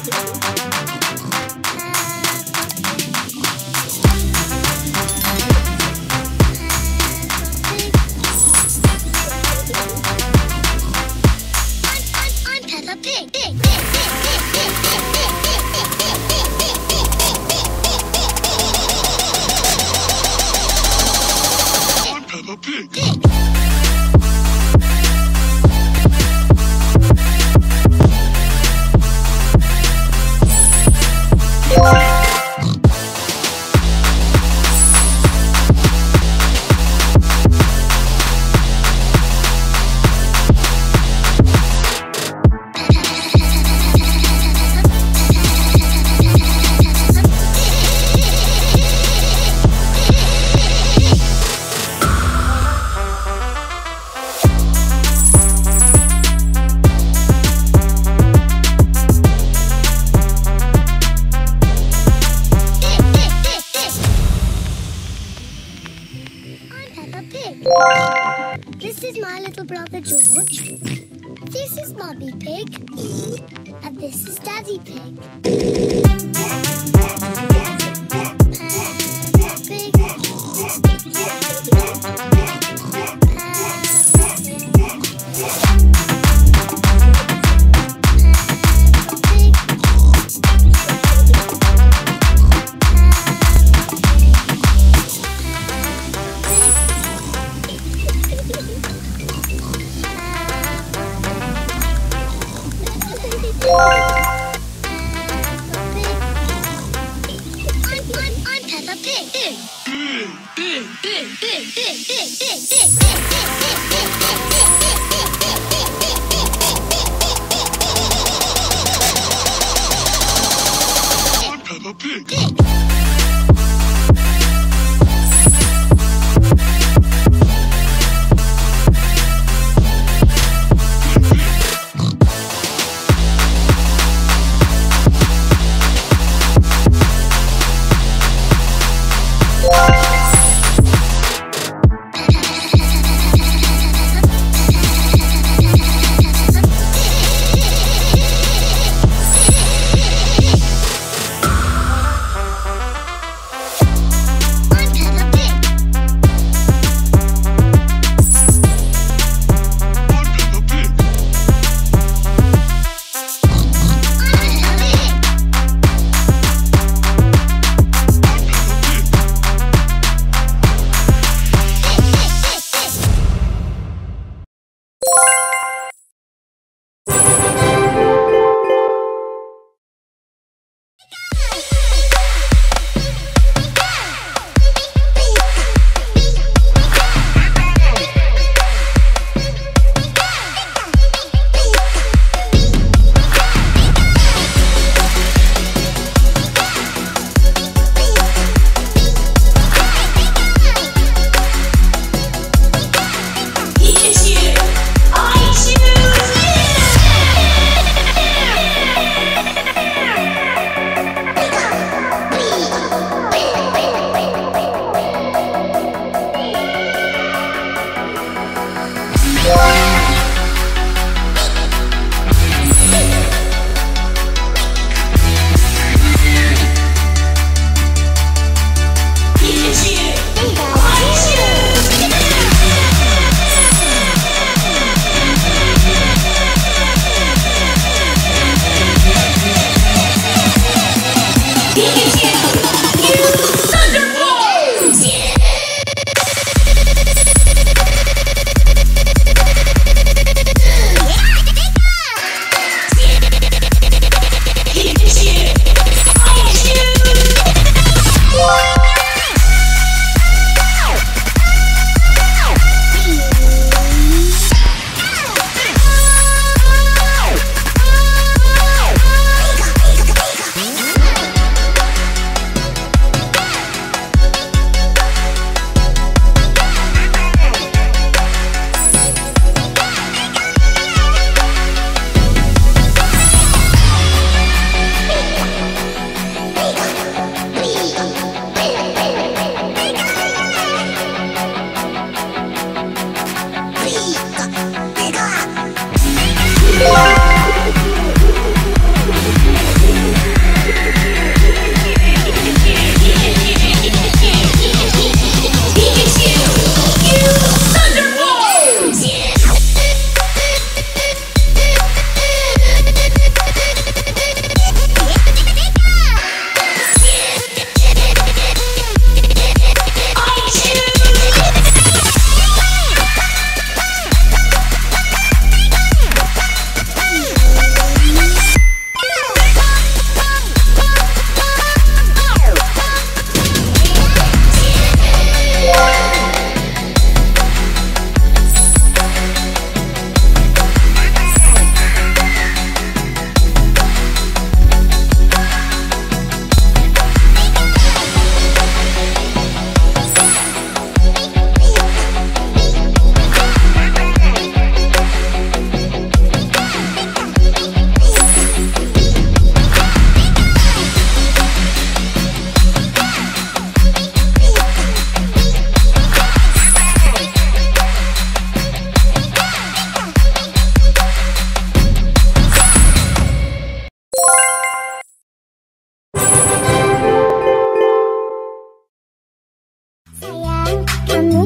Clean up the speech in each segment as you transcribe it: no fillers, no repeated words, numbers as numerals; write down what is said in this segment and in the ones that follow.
This is my little brother George. This is Mummy Pig. And this is Daddy Pig.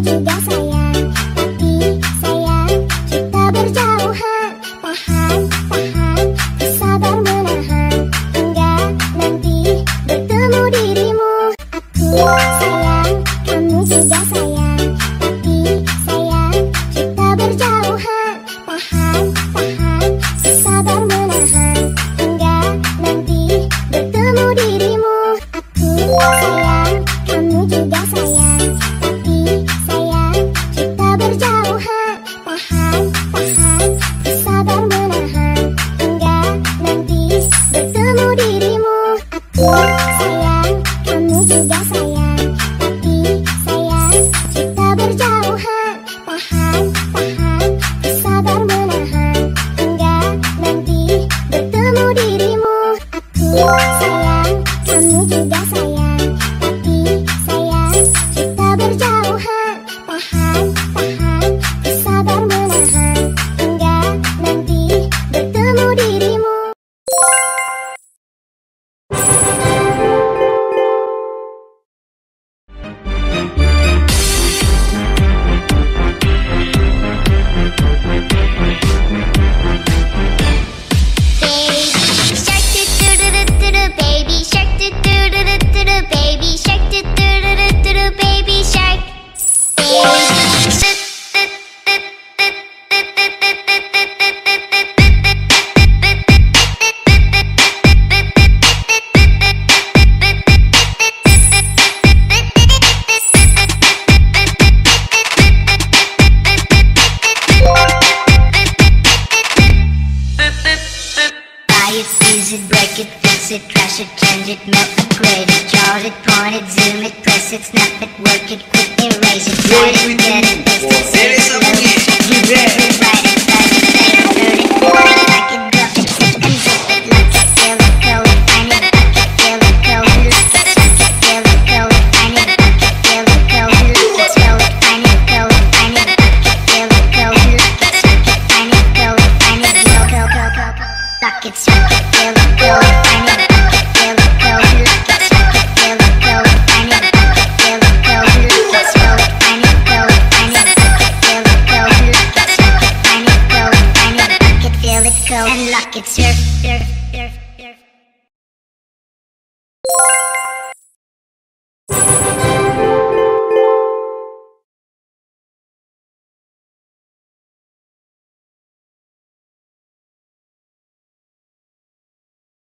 juga sayang, tapi sayang kita berjauhan. Tahan, tahan, sabar menahan, hingga nanti bertemu dirimu. Aku sayang, kamu juga sayang, tapi sayang kita berjauhan. Tahan, tahan, sabar menahan, hingga nanti bertemu dirimu. Aku sayang, kamu juga sayang, tapi sayang kita berjauhan. Tahan, tahan, sabar menahan, hingga nanti bertemu dirimu. Aku sayang, kamu juga sayang, tapi sayang kita berjauhan. Tahan, tahan, sabar menahan, hingga nanti bertemu dirimu. Aku sayang, kamu juga sayang, tapi sayang kita berjauhan. Tahan, tahan, sabar menahan, hingga nanti bertemu dirimu. Baby shark, do do do do do do, baby shark, do do do do do do, baby shark. Buy it, use it, break it, fix it, trash it, change it, melt, upgrade it, chart it, point it, zoom it, press it, snap it, work it, quick erase it, write it, get it, paste it, save it, load it, write it, type it, save it, turn it, form it, like it, drop it, zip and zip it, lock it, feel it, code it, find it, lock it, feel it, code it, lock it, check it, feel it, code it, find it, lock it, feel it, code it, lock it, scroll it, find it, code it, find it, lock it, feel it, code it, lock it, check it, find it, code it, find it, code, lock it, check it, feel it, code it, find it, lock it, feel it, code it, lock it, check it, feel it, code it, find it, lock it, feel it, code it, lock it, scroll it, find it, code it, find it, lock it, feel it, code it, lock it, check it, find it, code it, find it, lock it, feel it, code and lock it, surf, surf, surf.